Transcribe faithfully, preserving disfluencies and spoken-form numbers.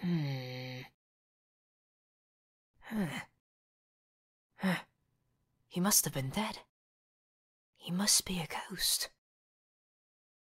Hmm. Huh. Huh. He must have been dead. He must be a ghost.